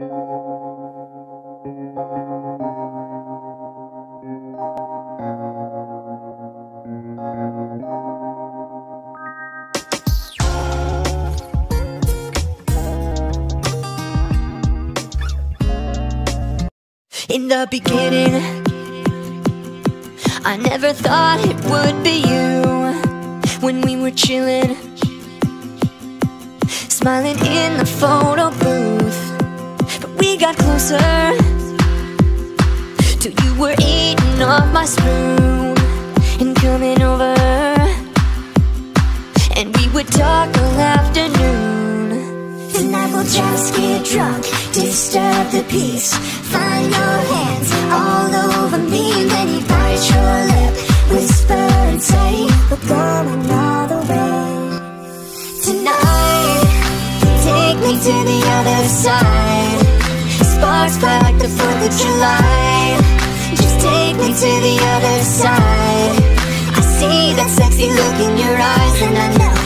In the beginning, I never thought it would be you. When we were chilling, smiling in the photo booth. But we got closer till you were eating off my spoon and coming over, and we would talk all afternoon. Tonight we'll just get drunk, disturb the peace. Find your hands all over me, and then you bite your lip, whisper and say, we're going all the way. Tonight, take me to the other side. Sparks fly like the 4th of July. Just take me to the other side. I see that sexy look in your eyes, and I know